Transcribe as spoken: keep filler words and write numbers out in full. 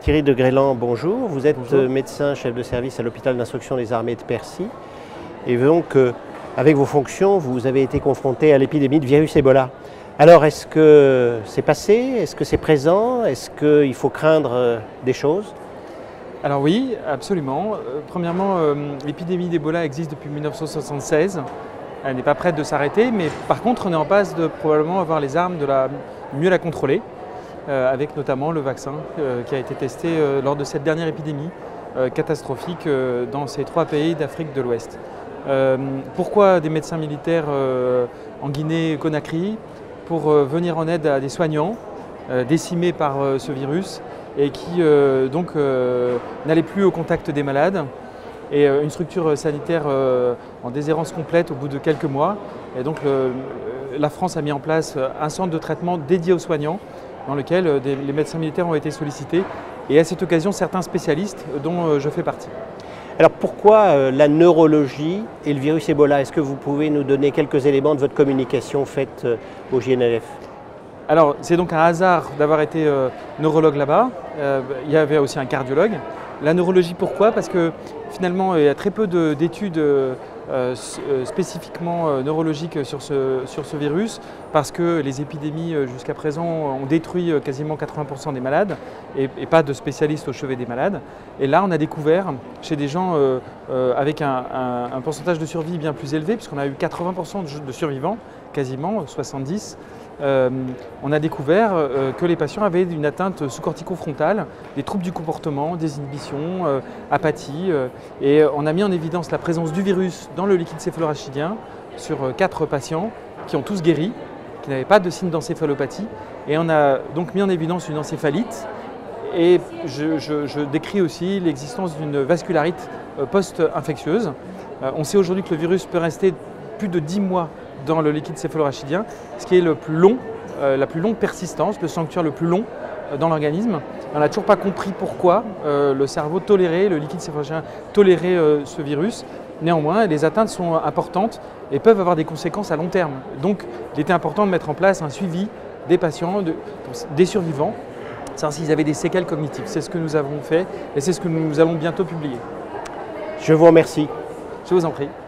Thierry de Grélan, bonjour. Vous êtes Bonjour. médecin chef de service à l'hôpital d'instruction des armées de Percy. Et donc, euh, avec vos fonctions, vous avez été confronté à l'épidémie de virus Ebola. Alors, est-ce que c'est passé? Est-ce que c'est présent? Est-ce qu'il faut craindre euh, des choses? Alors oui, absolument. Euh, premièrement, euh, l'épidémie d'Ebola existe depuis mille neuf cent soixante-seize. Elle n'est pas prête de s'arrêter, mais par contre, on est en passe de probablement avoir les armes de la, mieux la contrôler, euh, avec notamment le vaccin euh, qui a été testé euh, lors de cette dernière épidémie euh, catastrophique euh, dans ces trois pays d'Afrique de l'Ouest. Euh, pourquoi des médecins militaires euh, en Guinée-Conakry? Pour euh, venir en aide à des soignants euh, décimés par euh, ce virus et qui euh, donc euh, n'allaient plus au contact des malades. Et euh, une structure sanitaire euh, en déshérence complète au bout de quelques mois. Et donc le, la France a mis en place un centre de traitement dédié aux soignants dans lequel euh, des, les médecins militaires ont été sollicités et à cette occasion certains spécialistes dont euh, je fais partie. Alors pourquoi euh, la neurologie et le virus Ebola? Est-ce que vous pouvez nous donner quelques éléments de votre communication faite euh, au J N L F? Alors c'est donc un hasard d'avoir été euh, neurologue là-bas. Euh, il y avait aussi un cardiologue. La neurologie, pourquoi? Parce que finalement il y a très peu d'études euh, euh, spécifiquement euh, neurologiques sur ce, sur ce virus, parce que les épidémies euh, jusqu'à présent ont détruit euh, quasiment quatre-vingts pour cent des malades et, et pas de spécialistes au chevet des malades. Et là on a découvert chez des gens euh, euh, avec un, un, un pourcentage de survie bien plus élevé, puisqu'on a eu quatre-vingts pour cent de, de survivants, quasiment soixante-dix. Euh, on a découvert euh, que les patients avaient une atteinte sous-cortico-frontale, des troubles du comportement, des inhibitions, euh, apathie, euh, et on a mis en évidence la présence du virus dans le liquide céphalorachidien sur euh, quatre patients qui ont tous guéri, qui n'avaient pas de signes d'encéphalopathie, et on a donc mis en évidence une encéphalite, et je, je, je décris aussi l'existence d'une vascularite euh, post-infectieuse. Euh, on sait aujourd'hui que le virus peut rester plus de dix mois dans le liquide céphalorachidien, ce qui est le plus long, euh, la plus longue persistance, le sanctuaire le plus long euh, dans l'organisme. On n'a toujours pas compris pourquoi euh, le cerveau tolérait, le liquide céphalorachidien tolérait euh, ce virus. Néanmoins, les atteintes sont importantes et peuvent avoir des conséquences à long terme. Donc, il était important de mettre en place un suivi des patients, de, des survivants, savoir s'ils avaient des séquelles cognitives. C'est ce que nous avons fait et c'est ce que nous allons bientôt publier. Je vous remercie. Je vous en prie.